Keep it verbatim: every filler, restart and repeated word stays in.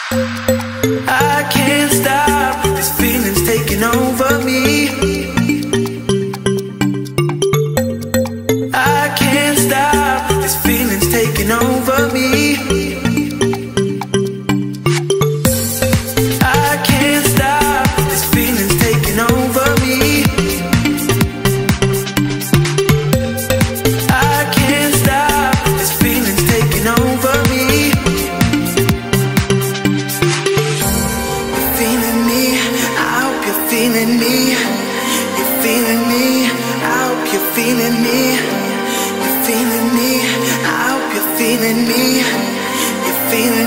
I can't stop, this feeling's taking over me. I can't stop, this feeling's taking over me. I can't stop, this feeling's taking over me. I can't stop, this feeling's taking over me. You're feeling me, I hope you're feeling me. You're feeling me, I hope you're feeling me. You're feeling me, I hope you're feeling me. You're feeling